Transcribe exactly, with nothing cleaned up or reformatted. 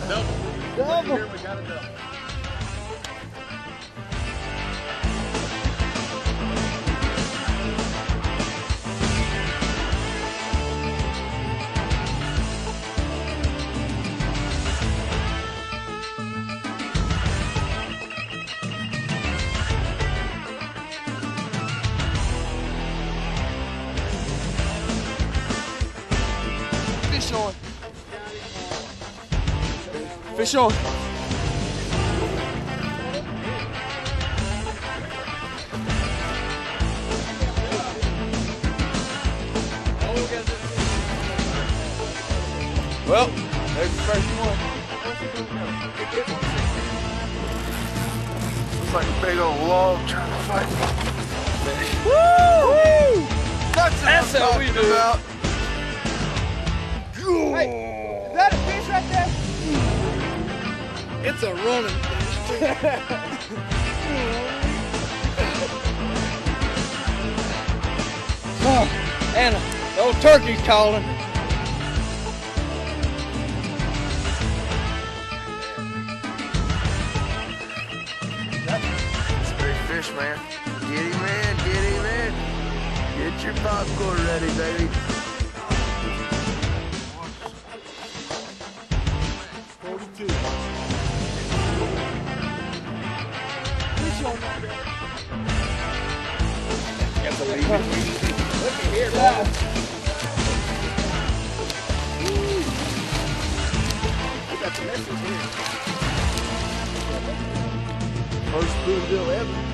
Double. Double. Here we got a double. Fish on. Fish on. Well, there's the first one. Looks like a big old log trying to fight. Woo! That's, That's how we do it. about. Hey, is that a fish right there? It's a running fish too. Oh, and the old turkey's calling. It's a big fish, man. Get him in, get him in. Get your popcorn ready, baby. forty-two. Fish on that. Can't believe it. Look at here, Yeah. man. We got some misses here. First spoonbill ever.